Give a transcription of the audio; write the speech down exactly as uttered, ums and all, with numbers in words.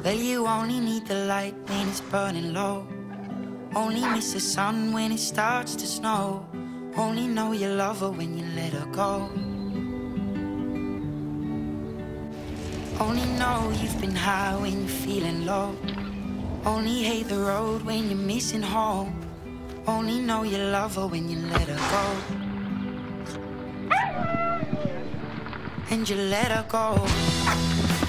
Well, you only need the light when it's burning low. Only miss the sun when it starts to snow. Only know you love her when you let her go. Only know you've been high when you're feeling low. Only hate the road when you're missing home. Only know you love her when you let her go. And you let her go.